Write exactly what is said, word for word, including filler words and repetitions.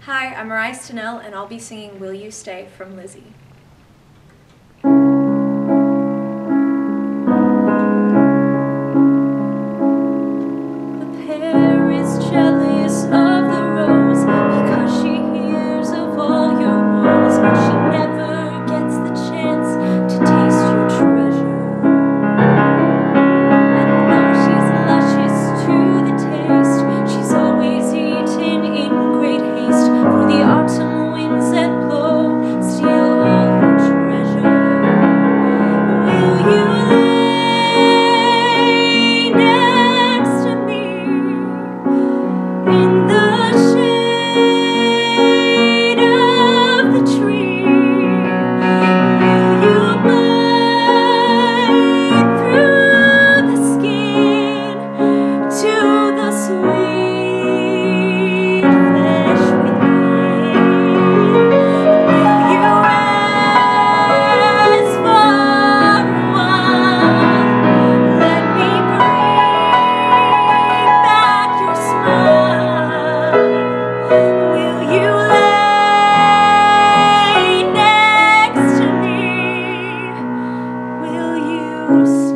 Hi, I'm Mariah Stenell, and I'll be singing Will You Stay from Lizzie. The pear is jealous of the rose because she hears of all your woes, but she never gets the chance to taste your treasure. And though she's luscious to the taste, she's always eaten in great haste, for the autumn winds that blow steal all her treasure. Will you lay next to me in the shade of the tree? Will you bite through the skin to the sweet flesh within? Will you rest for a while? Let me bring back your smile. Will you lay next to me? Will you stay?